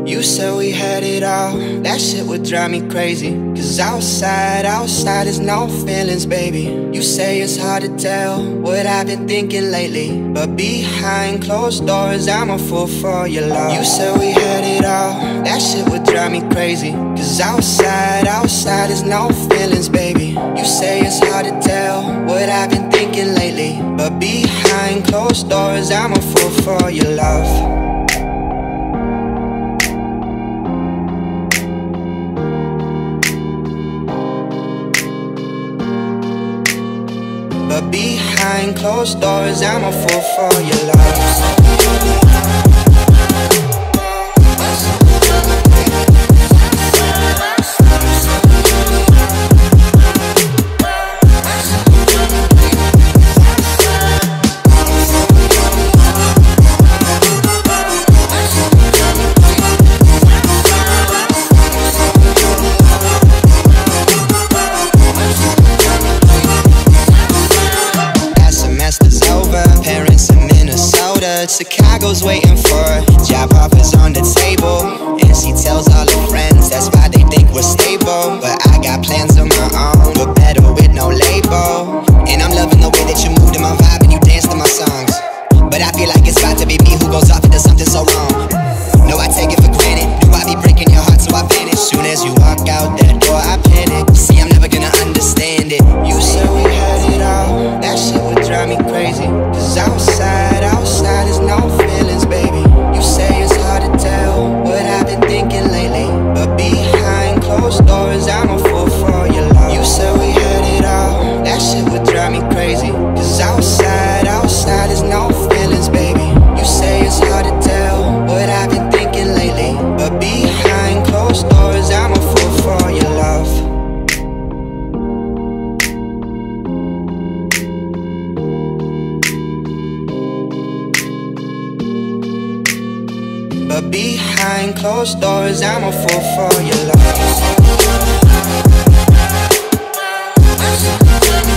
You said we had it all, that shit would drive me crazy. Cause outside is no feelings, baby. You say it's hard to tell what I've been thinking lately, but behind closed doors, I'm a fool for your love. You said we had it all, that shit would drive me crazy. Cause outside is no feelings, baby. You say it's hard to tell what I've been thinking lately, but behind closed doors, I'm a fool for your love. But behind closed doors, I'm a fool for your love. Chicago's waiting for job offers on the table, and she tells all her friends that's why they think we're stable. But I got plans of my own, but better with no label. And I'm loving the way that you move to my vibe and you dance to my songs. But I feel like it's about to be me who goes off and does something so wrong. No, I take it for granted. Do I be breaking your heart so I vanish? Soon as you walk out that door, I panic. See, I'm never gonna understand it. You said we had it all, that shit would drive me crazy. Cause outside is no feelings, baby. You say it's hard to tell what I've been thinking lately, but behind closed doors, I'm a fool for your love. You said we had it all, that shit would drive me crazy. Cause outside is no feelings, baby. You say it's hard to tell what I've been thinking lately, but behind closed doors, I'm a fool for your love. But behind closed doors, I'm a fool for your love.